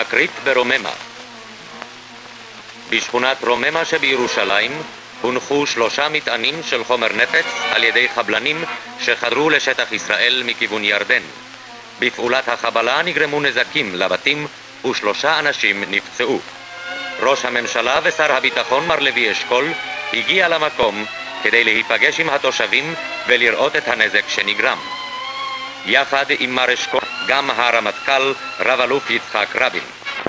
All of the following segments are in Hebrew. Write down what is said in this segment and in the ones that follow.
תקרית ברוממה. בשכונת רוממה שבירושלים הונחו 3 מטענים של חומר נפץ על ידי חבלנים שחדרו לשטח ישראל מכיוון ירדן. בפעולת החבלה נגרמו נזקים לבתים ו3 אנשים נפצעו. ראש הממשלה ושר הביטחון מר לוי אשכול הגיע למקום כדי להיפגש עם התושבים ולראות את הנזק שנגרם. יחד עם מר אשכול גם הרמטכ"ל רב אלוף יצחק רבין.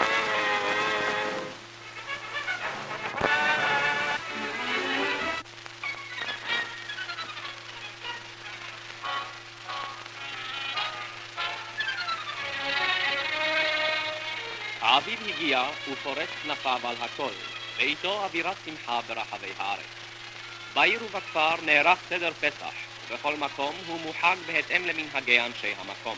האביב הגיע ופורץ כנפיו על הכל, ואיתו אווירת שמחה ברחבי הארץ. בעיר ובכפר נערך סדר פסח, ובכל מקום הוא מוחג בהתאם למנהגי אנשי המקום.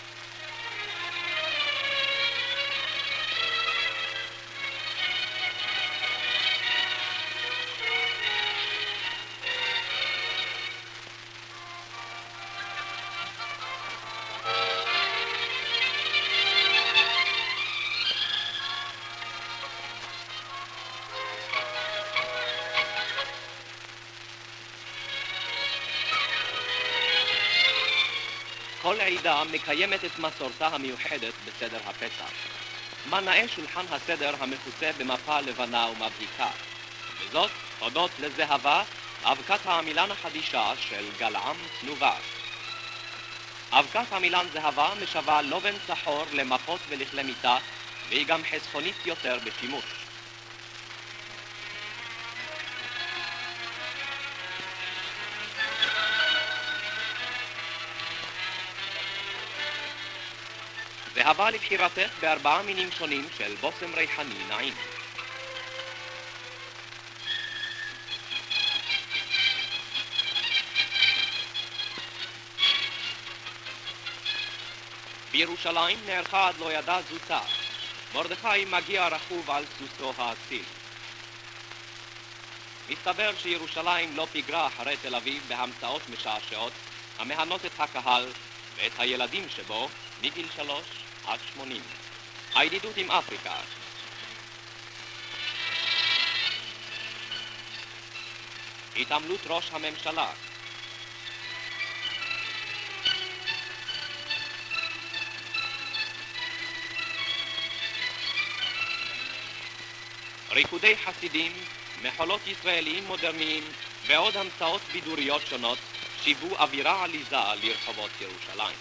כל עדה מקיימת את מסורתה המיוחדת בסדר הפסח. מנעי שולחן הסדר המכוסה במפה לבנה ומבהיקה. וזאת הודות לזהבה, אבקת העמילן החדישה של גלעם צנובה. אבקת עמילן זהבה משווה לובן צחור למפות ולכלי מיטה, והיא גם חסכונית יותר בשימוש. זהבה לבחירתך ב4 מינים שונים של בושם ריחני נעים. בירושלים נערכה עד לא ידע זוטה. מרדכי מגיע רכוב על סוסו האציל. מסתבר שירושלים לא פיגרה אחרי תל אביב בהמצאות משעשעות המהנות את הקהל ואת הילדים שבו מגיל 3 עד 80. הידידות עם אפריקה. התעמלות ראש הממשלה. ריקודי חסידים, מחולות ישראליים מודרניים ועוד המצאות בידוריות שונות שיוו אווירה עליזה לרחובות ירושלים.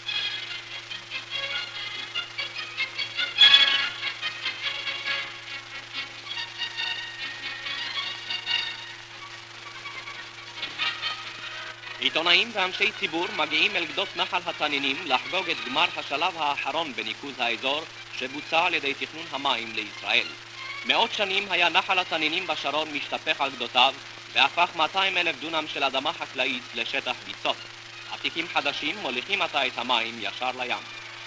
עיתונאים ואנשי ציבור מגיעים אל גדות נחל התנינים לחגוג את גמר השלב האחרון בניקוז האזור שבוצע על ידי תכנון המים לישראל. מאות שנים היה נחל התנינים בשרון משתפך על גדותיו והפך 200,000 דונם של אדמה חקלאית לשטח ביצות. עתיקים חדשים מוליכים עתה את המים ישר לים.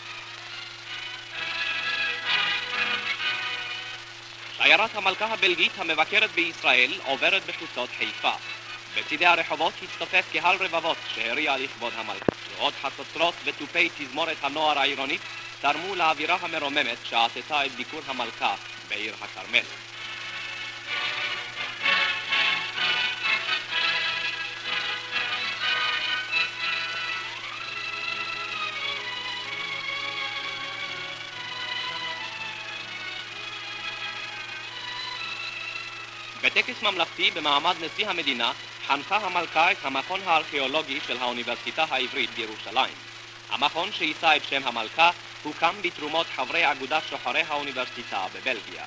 שיירת המלכה הבלגית המבקרת בישראל עוברת בחוצות חיפה. בצדי הרחובות הצטופף קהל רבבות שהריע לכבוד המלכה. עוד חצוצרות וטופי תזמורת הנוער העירונית תרמו לאווירה המרוממת שעטתה את ביקור המלכה בעיר הכרמל. בטקס ממלכתי במעמד נשיא המדינה חנכה המלכה את המכון הארכיאולוגי של האוניברסיטה העברית בירושלים. המכון שיישא את שם המלכה הוקם בתרומות חברי אגודת שוחרי האוניברסיטה בבלגיה.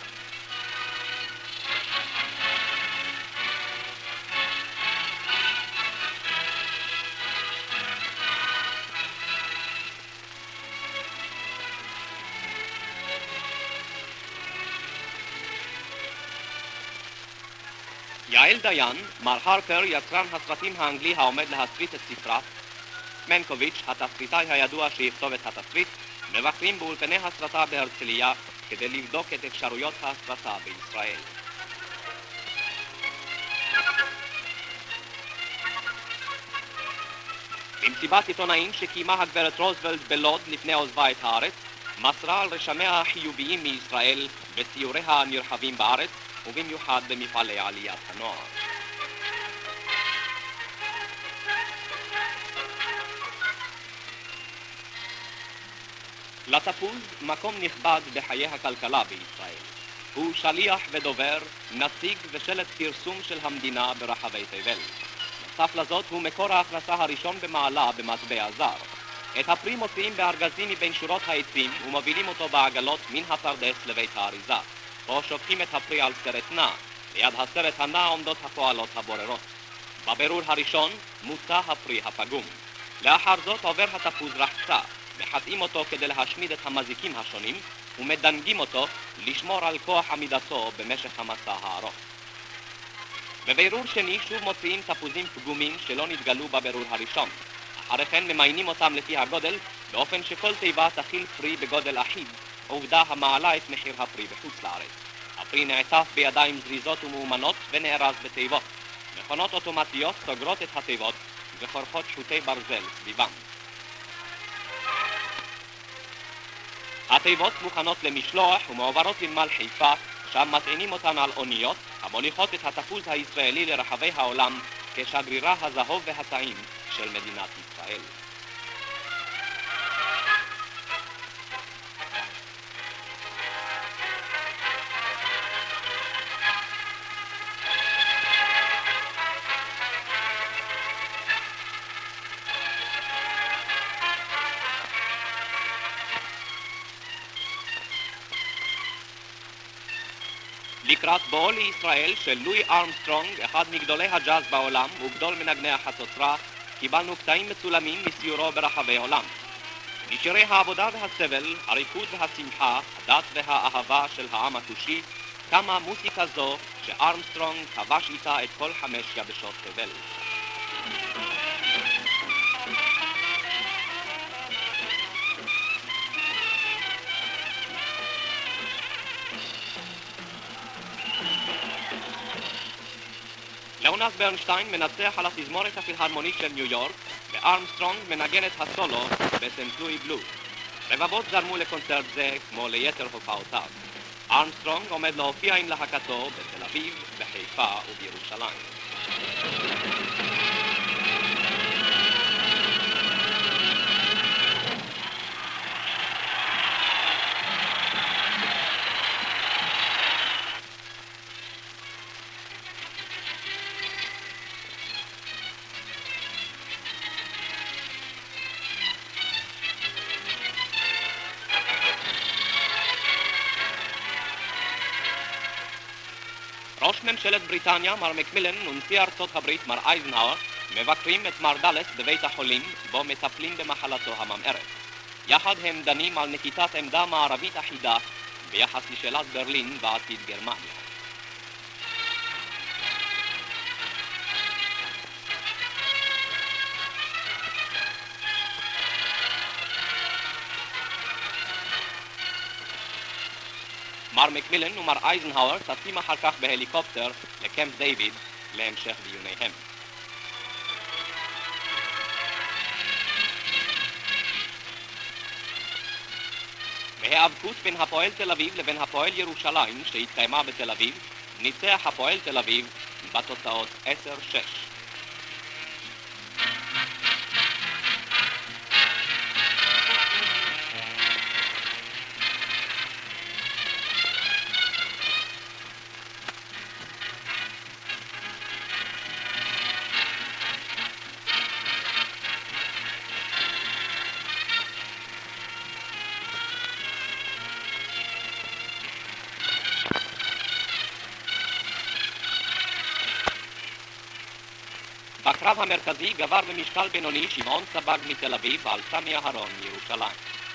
יעל דיין, מר הרפר, יצרן הסרטים האנגלי העומד להסריט את ספרה, מנקוביץ', התסריטאי הידוע שיכתוב את התסריט, מבקרים באולפני הסרטה בהרצליה כדי לבדוק את אפשרויות ההסרטה בישראל. במסיבת עיתונאים שקיימה הגברת רוזוולט בלוד לפני עוזבה את הארץ, מסרה על רשמיה החיוביים מישראל בסיוריה הנרחבים בארץ, ובמיוחד במפעלי עליית הנוער. לתפוז מקום נכבד בחיי הכלכלה בישראל. הוא שליח ודובר, נציג ושלט פרסום של המדינה ברחבי תבל. נוסף לזאת הוא מקור ההכנסה הראשון במעלה במטבע זר. את הפרי מוציאים בארגזים מבין שורות העצים ומובילים אותו בעגלות מן הפרדס לבית האריזה. פה שופכים את הפרי על סרט נע. ליד הסרט הנע עומדות הפועלות הבוררות. בבירור הראשון מוצא הפרי הפגום. לאחר זאת עובר התפוז רחצה. מחטאים אותו כדי להשמיד את המזיקים השונים ומדנגים אותו לשמור על כוח עמידתו במשך המסע הארוך. בבירור שני שוב מוציאים תפוזים פגומים שלא נתגלו בבירור הראשון. אחרי כן ממיינים אותם לפי הגודל באופן שכל תיבה תכיל פרי בגודל אחיד, עובדה המעלה את מחיר הפרי בחוץ לארץ. הפרי נעטף בידיים זריזות ומאומנות ונארז בתיבות. מכונות אוטומטיות סוגרות את התיבות וחורכות שוטי ברזל סביבם. התיבות מוכנות למשלוח ומועברות לנמל חיפה, שם מטעינים אותן על אוניות המוליכות את התפוז הישראלי לרחבי העולם כשגרירה הזהוב והטעים של מדינת ישראל. לקראת בואו לישראל של לואי ארמסטרונג, אחד מגדולי הג'אז בעולם וגדול מנגני החצוצרה, קיבלנו קטעים מצולמים מסיורו ברחבי עולם. משירי העבודה והסבל, הריקוד והשמחה, הדת והאהבה של העם הכושי, קמה מוסיקה זו שארמסטרונג כבש איתה את כל 5 יבשות תבל. ליאונרד ברנשטיין מנצח על התזמורת הפילהרמונית של ניו יורק, וארמסטרונג מנגן את הסולו בסנט לואי בלוז. רבבות זרמו לקונצרט זה כמו ליתר הופעותיו. ארמסטרונג עומד להופיע עם להקתו בתל אביב, בחיפה ובירושלים. ראש ממשלת בריטניה מר מקמילן ונשיא ארצות הברית מר אייזנהאואר מבקרים את מר דאלס בבית החולים בו מטפלים במחלתו הממארת. יחד הם דנים על נקיטת עמדה מערבית אחידה ביחס לשאלת ברלין ועתיד גרמניה. מר מקמילן ומר אייזנהאואר טסים אחר כך בהליקופטר לקמפ דיוויד להמשך דיוניהם. בהיאבקות בין הפועל תל אביב לבין הפועל ירושלים שהתקיימה בתל אביב, ניצח הפועל תל אביב בתוצאות 10-6. בקרב המרכזי גבר במשקל בינוני שמעון סבג מתל אביב על סמי אהרון מירושלים.